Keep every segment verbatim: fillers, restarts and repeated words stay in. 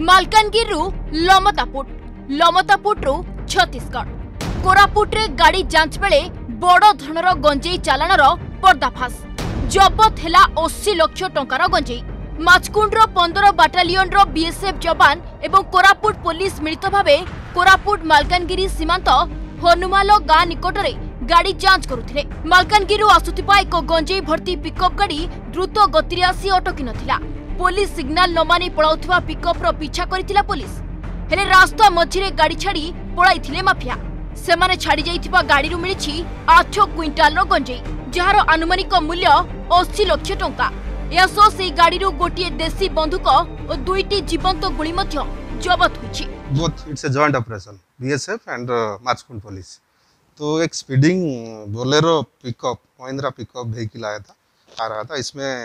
मालकानगिरी लमतापुट लमतापुट छत्तीसगढ़ कोरापुट रे गाड़ी जांच बेले बड़ धरणर गंजेई चालाणर पर्दाफाश जबत हेला अस्सी लाख टंकार गंजेई माचकुंड्र पंद्रह बाटालियन रो बीएसएफ जवान एवं कोरापुट पुलिस मिलित भावे कोरापुट मालकानगिरी सीमांत हनुमाल गाँ निकटरे गाड़ी जांच करुथिले। मालकानगिरी आसुथिबा एक गंजेई भर्ती पिकअप गाड़ी द्रुत गति आसी अटकी नथिला। पुलिस सिग्नाल न मानि पळाउथिबा पिकअप रो पीछा करिथिला पुलिस हेले रास्ता मझिरे गाड़ी छाड़ी पळाइथिले माफिया। सेमाने छाड़ी जाइथिबा गाड़ीरु मिलिछि आठ क्विंटाल रो गंजेई जहार आनुमानिक मूल्य अस्सी लाख टंका। यासो से गाड़ीरु गोटिए देसी बंदूक और दुईटी जीवंत गुली मध्य जबत होइछि। Both it's a joint operation BSF and Machkund police. तो एक speeding Bolero pickup Mahindra pickup vehicle आया था आ रहा था। इसमें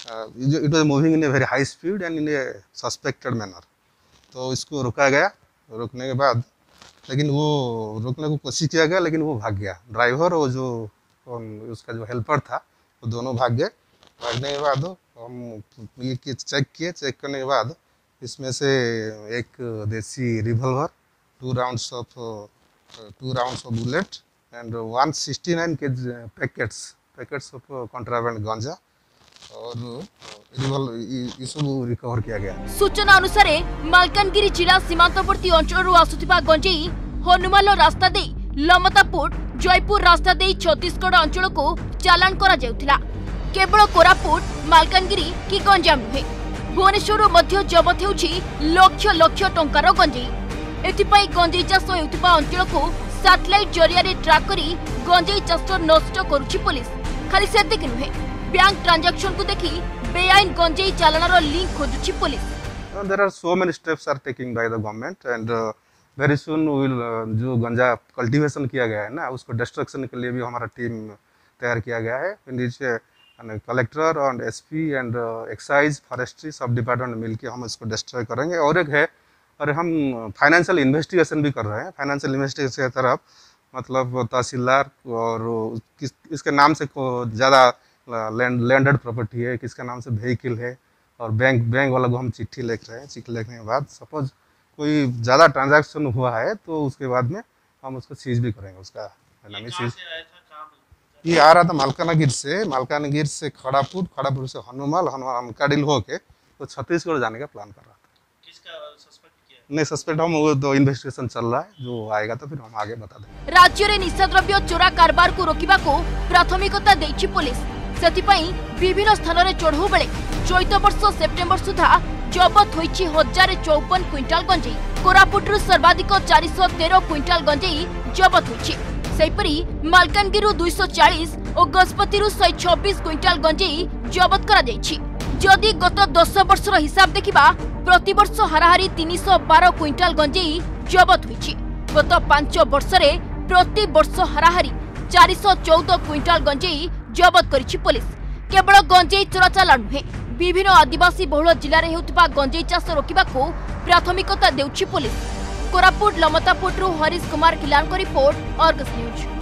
it was moving in a very high speed and in a suspected manner. तो इसको रुका गया। रुकने के बाद लेकिन वो रुकने को कोशिश किया गया लेकिन वो भाग गया। ड्राइवर और जो उसका जो हेल्पर था वो दोनों भाग गए। भागने के बाद हम ये चेक किए। चेक करने के बाद इसमें से एक देसी revolver, two rounds of two rounds of bullet and one sixty nine के packets packets of contraband ganja और रिवॉल्वर ये सब रिकवर किया गया। सूचना अनुसार मालकानगिरी जिला सीमांतवर्ती अंचल आसुथिबा गंजेई हनुमाल रास्ता दे लमतापुट जयपुर रास्ता दे छत्तीसगढ़ अंचल को चालान करा जाउथिला। केवल कोरापुट मालकानगिरी की गंजाम नुहे भुवनेश्वर मध्य जबत होउछि लक्ष लक्ष टंकार गंजेई। एथिपाई गंजेई चाष हेउथिबा अंचल को सैटेलाइट जरिया रे ट्रैक करी गंजेई चाष नष्ट करुछि पुलिस। खाली सेतिक नुहे बैंक ट्रांजैक्शन को देखी बेआईन गंजेई चालानर लिंक खोजुछि police. There are so many steps are taking by the government and uh, very soon we will uh, जो गंजा कल्टीवेशन किया गया है ना उसको डिस्ट्रक्शन के लिए भी हमारा टीम तैयार किया गया है। नीचे कलेक्टर और एसपी एंड एक्साइज फॉरेस्ट्री सब डिपार्टमेंट मिलके हम इसको डिस्ट्रॉय करेंगे। और एक है और हम फाइनेंशियल इन्वेस्टिगेशन भी कर रहे हैं। फाइनेंशियल इन्वेस्टिगेशन की तरफ मतलब तहसीलदार और किस इसके नाम से ज़्यादा लैंड लैंडेड प्रॉपर्टी है, किसके नाम से व्हीकल है और बैंक बैंक वाला को हम चिट्ठी लिख रहे हैं। चिट्ठी लिखने के बाद सपोज कोई ज़्यादा ट्रांजैक्शन हुआ है तो उसके बाद में हम उसको सीज भी करेंगे। उसका नाम सीज ये आ रहा था मालकानगिरी से मालकानगिरी से खड़ापुट खड़ापुट से हनुमाल हनुमाल काडिल होके तो छत्तीसगढ़ जाने का प्लान कर रहा था। किसका सस्पेक्ट किया? नहीं सस्पेक्ट हम वो तो इन्वेस्टिगेशन चल रहा है। जो आएगा तो फिर हम आगे बता देंगे। राज्य रे निशाद्रव्य चोरा कारबार को रोकिबा को प्राथमिकता देछि पुलिस। सेतिपई विभिन्न स्थान रे चढ़ऊ बेले चैत वर्ष सेप्टेम्बर सुधा जबत होइछि हजार चौवन क्विंटाल गंजेई। कोरापुट सर्वाधिक चार सौ तेरह क्विंटाल गंजेई जबत होइछि। सेपरी मालकानगिरी दो सौ चालीस और गजपति सौ छब्बीस क्विंटाल गंजेई जबत करा जाइछि। जदि गत दस वर्ष हिसाब देखिबा प्रति वर्ष हाराहारी तीन सौ बारह क्विंटाल गंजेई जबत होइछि। गत पांच वर्ष रे प्रति वर्ष हाराहारी चार सौ चौदह क्विंटाल गंजेई जबत करिछि पुलिस। केवल गंजेई चोराचाला नुहे विभिन्न आदिवासी बहुल जिले में हेउथिबा गंजेई चाष रोकिबा को प्राथमिकता देउछि पुलिस। कोरापुट लमतापुट हरीश कुमार किलान को रिपोर्ट अर्गस न्यूज।